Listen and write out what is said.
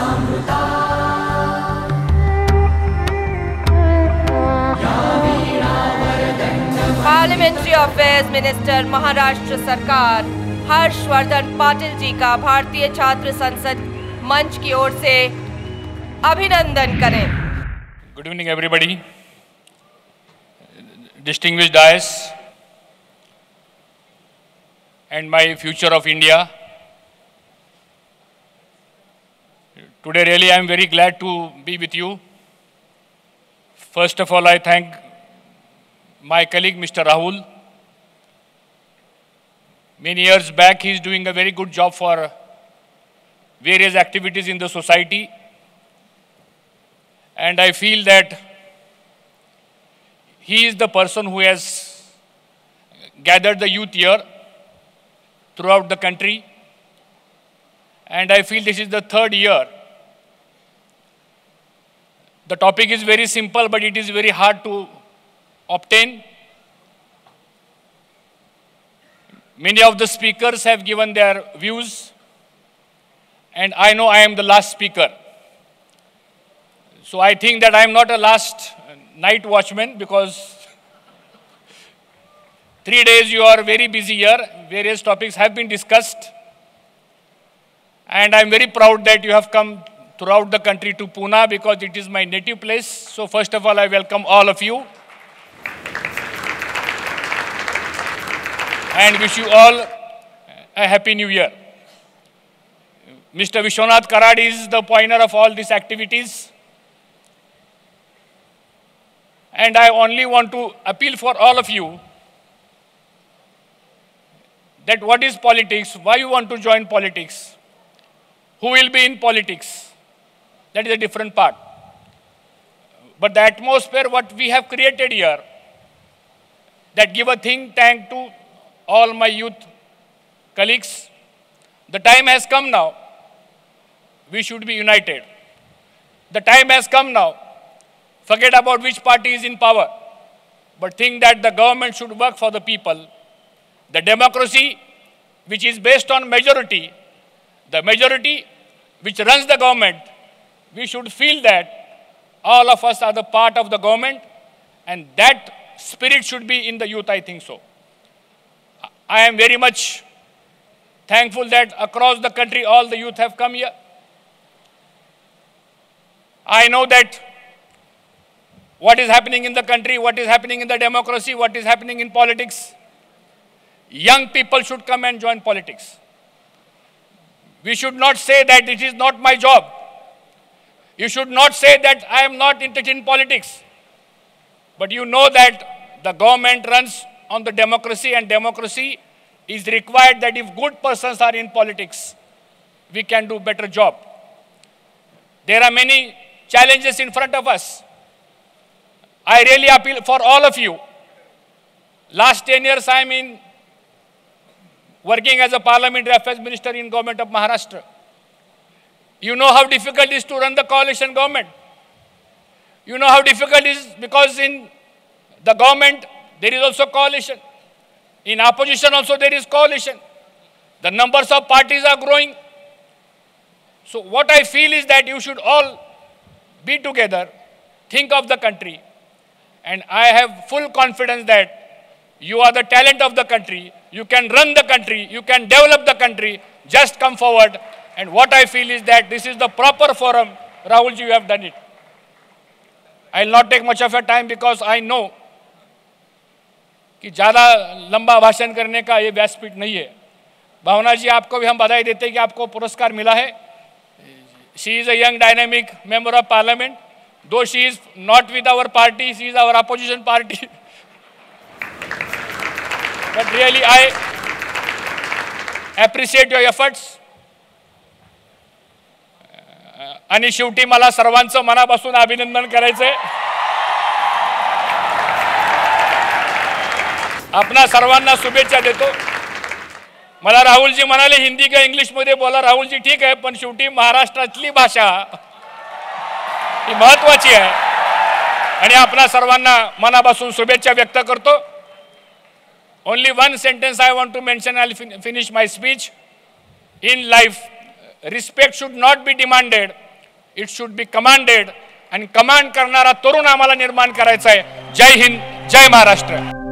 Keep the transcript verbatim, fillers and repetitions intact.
Parliamentary affairs minister Maharashtra सरकार हर्षवर्धन पाटिल जी का भारतीय छात्र संसद मंच की ओर से अभिनंदन करें। Good evening everybody. Distinguished dais and my future of India. Today really I am very glad to be with you. First of all I thank my colleague Mister Rahul. Many years back he is doing a very good job for various activities in the society, and I feel that he is the person who has gathered the youth here throughout the country, and I feel this is the third year. The topic is very simple, but it is very hard to obtain. Many of the speakers have given their views, and I know I am the last speaker. So I think that I am not a last night watchman, because three days you are very busy here. Various topics have been discussed, and I am very proud that you have come throughout the country to Pune, because it is my native place. So first of all, I welcome all of you and wish you all a happy new year. Mister Vishwanath Karad is the pioneer of all these activities, and I only want to appeal for all of you that what is politics, why you want to join politics, who will be in politics, that is a different part. But the atmosphere what we have created here, that give a think tank to all my youth colleagues. The time has come now. We should be united. The time has come now. Forget about which party is in power, but think that the government should work for the people. The democracy, which is based on majority, the majority which runs the government, we should feel that all of us are the part of the government, and that spirit should be in the youth, I think so. I am very much thankful that across the country all the youth have come here. I know that what is happening in the country, what is happening in the democracy, what is happening in politics, young people should come and join politics. We should not say that it is not my job. You should not say that I am not interested in politics. But you know that the government runs on the democracy, and democracy is required that if good persons are in politics, we can do better job. There are many challenges in front of us. I really appeal for all of you. Last ten years I am in working as a Parliamentary Affairs Minister in Government of Maharashtra. You know how difficult it is to run the coalition government. You know how difficult it is, because in the government there is also coalition. In opposition also there is coalition. The numbers of parties are growing. So what I feel is that you should all be together, think of the country, and I have full confidence that you are the talent of the country. You can run the country, you can develop the country. Just come forward. And what I feel is that this is the proper forum. Rahul ji, you have done it. I will not take much of your time, because I know कि ज़्यादा लंबा भाषण करने का ये व्यासपीठ नहीं है. भावना जी, आपको भी हम बधाई देते हैं कि आपको पुरस्कार मिला है. She is a young dynamic member of parliament. Though she is not with our party, she is our opposition party. But really I appreciate your efforts. आणि शेवटी मला सर्वांचं मनापासून अभिनंदन करायचंय. आपणा सर्वांना शुभेच्छा देतो. मला राहुलजी म्हणाले हिंदी का इंग्लिश मध्ये बोला. राहुलजी ठीक आहे, पण शेवटी महाराष्ट्रातली भाषा ही महत्त्वाची आहे, आणि आपणा सर्वांना मनापासून शुभेच्छा व्यक्त करतो. Only one sentence I want to mention. I will fin finish my speech. In life, respect should not be demanded, it should be commanded आणि कमांड करणारा तरुण आम्हाला निर्माण करायचा आहे. जय हिंद, जय महाराष्ट्र.